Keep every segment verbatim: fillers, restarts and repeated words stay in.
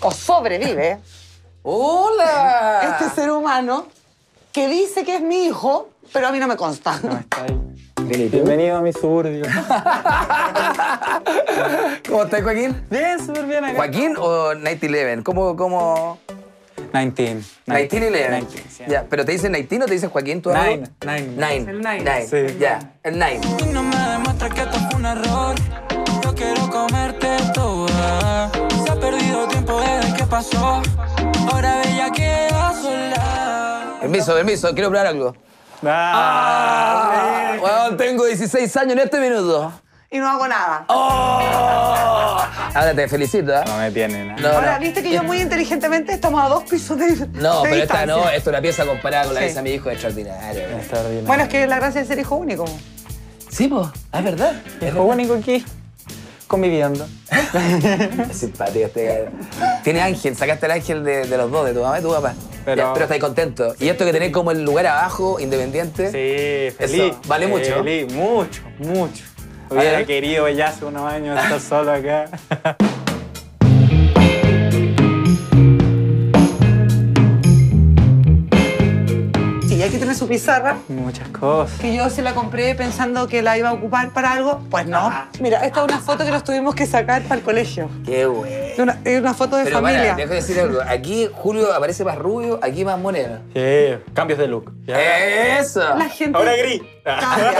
o sobrevive, ¡Hola! este ser humano que dice que es mi hijo, pero a mí no me consta. No, está ahí. Bienvenido a mi suburbio. ¿Cómo estás, Joaquín? Bien, súper bien acá. ¿Joaquín o Night Eleven? ¿Cómo, cómo...? Nineteen. Night Eleven. Nineteen, sí. Ya, ¿pero te dicen Nineteen o te dicen Joaquín? ¿Tú Nine, algo? Nine. Nine. El Nine. Nine. Sí. Ya, el Nine. No me demuestres que esto fue un error. Yo quiero comerte toda. Se ha perdido tiempo desde que pasó. Ahora bella queda sola. Permiso, permiso, quiero probar algo. Ah, Ah, bueno, tengo dieciséis años en este minuto. Y no hago nada. ¡Oh! Ahora te felicito, ¿eh? no me tiene nada. No, Ahora, no. viste que yo muy inteligentemente estamos a dos pisos de No, de pero esta distancia. no, esto es una pieza comparada con la Sí. de esa mi hijo, es extraordinaria. ¿eh? Extraordinario. Bueno, es que es la gracia de ser hijo único. Sí, pues, es verdad. Es Hijo único aquí, conviviendo. Es simpático este. Tiene ángel, sacaste el ángel de, de los dos, de tu mamá y tu papá. Pero- Ya, pero estáis contentos. Y esto que tenéis como el lugar abajo, independiente. Sí, feliz. Eso, vale mucho. Feliz, mucho, mucho. Hubiera ver. querido ya hace unos años estar solo acá. Y aquí tiene su pizarra, Muchas cosas. que yo se la compré pensando que la iba a ocupar para algo. Pues no. Mira, esta es una foto que nos tuvimos que sacar para el colegio. Qué bueno. Es una, es una foto de Pero familia. para, dejo de decir algo. Aquí Julio aparece más rubio, aquí más moreno. Sí, cambios de look. Ya. ¡Eso! La gente Ahora gris. cambia.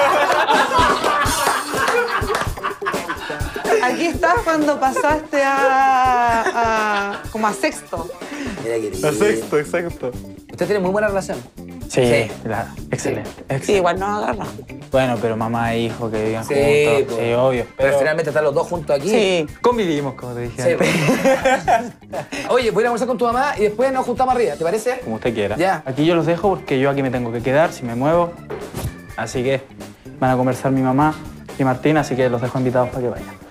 Aquí estás cuando pasaste a, a- como a sexto. Mira qué lindo. Exacto, exacto. Ustedes tienen muy buena relación. Sí, Sí. claro. Excelente. Sí, excelente. igual nos agarra. Bueno, pero mamá e hijo que vivan Sí, juntos. po. Sí, obvio. Pero, finalmente están los dos juntos aquí. Sí. Convivimos, como te dije Sí, antes. po. Oye, voy a ir a almorzar con tu mamá y después nos juntamos arriba, ¿te parece? Como usted quiera. Ya. Aquí yo los dejo porque yo aquí me tengo que quedar si me muevo. Así que van a conversar mi mamá y Martín, así que los dejo invitados para que vayan.